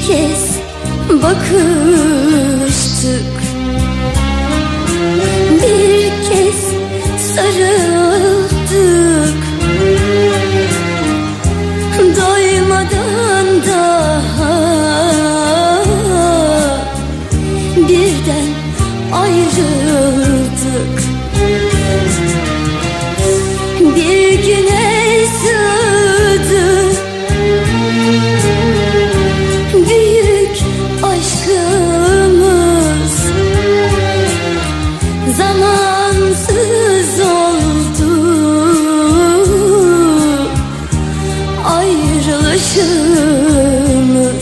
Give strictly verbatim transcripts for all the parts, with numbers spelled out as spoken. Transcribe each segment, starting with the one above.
kez bakıştık, bir kez sarıldık. Doymadan daha birden ayrıldık. Bir güne sığdı büyük aşkımız, zamansız oldu ayrılışımız.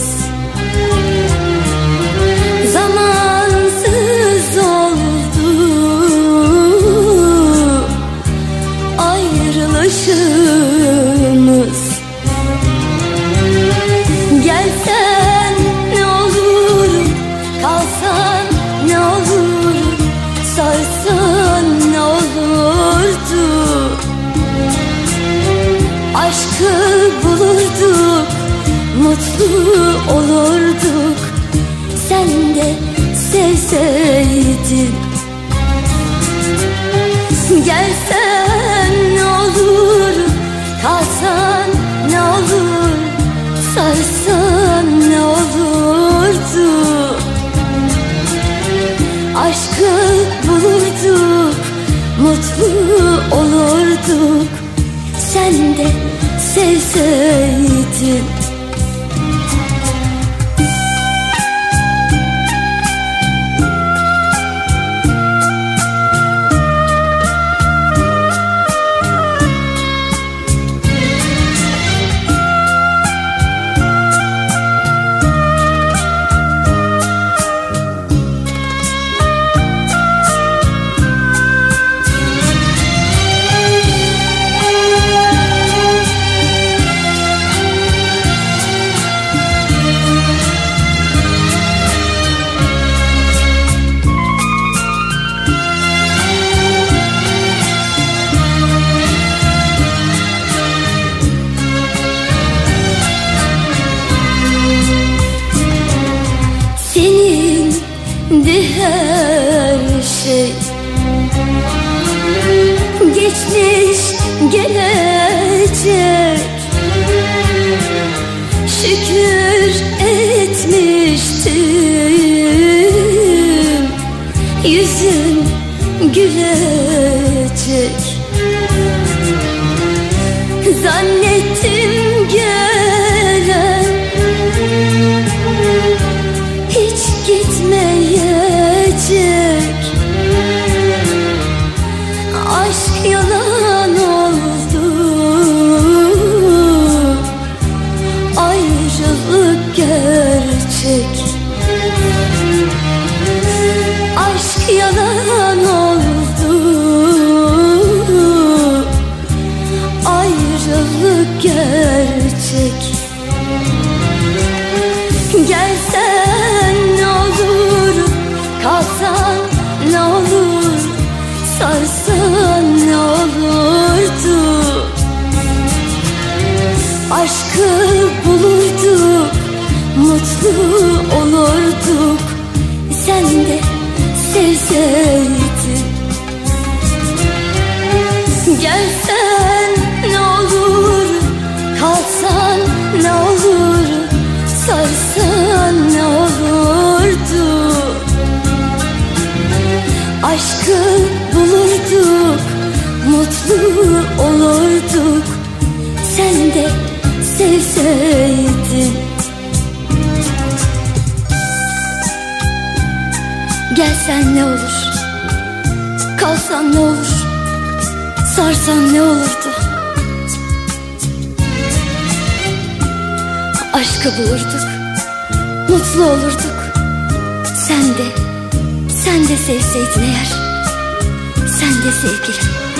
Zamansız oldu ayrılışımız. Gelsen ne olur, kalsan ne olur, sarsan ne olurdu. Aşkı bulurduk, mutlu olurduk, sen de sevseydin. Gelsen ne olur, kalsan ne olur, sarsan ne olurdu. Aşkı bulurduk, mutlu olurduk, sen de sevseydin. Her şey geçmiş gelecek, şükür etmiştim, yüzün gülecek. Zannettim gelen hiç gitmeyecek. Aşk yalan oldu, ayrılık gerçek. Aşk yalan oldu, ayrılık gerçek. Gelsen ne olur, kalsan ne olur, sarsan ne olurdu. Aşkı bulurduk, mutlu olurduk, sen de sevseydin. Gelsen ne olur, kalsan ne olur, sarsan ne olurdu. Aşkı bulurduk, mutlu olurduk, sen de sevseydin. Gelsen ne olur, kalsan ne olur, sarsan ne olurdu. Aşkı bulurduk, mutlu olurduk, sen de, sen de sevseydin eğer, sen de sevgilim.